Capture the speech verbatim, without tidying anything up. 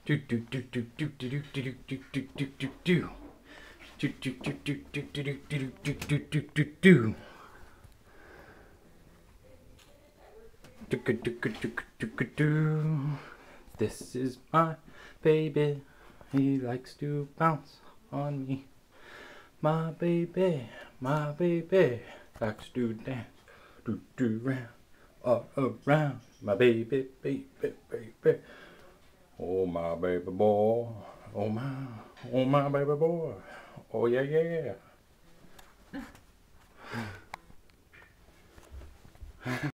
Do do do do do do do do do do do do do. Do do do do do do do do do do do do do. Do do do do do do. This is my baby. He likes to bounce on me. My baby, my baby likes to dance, do do round, all around. My baby, baby, baby. Oh my baby boy, oh my, oh my baby boy, oh yeah yeah.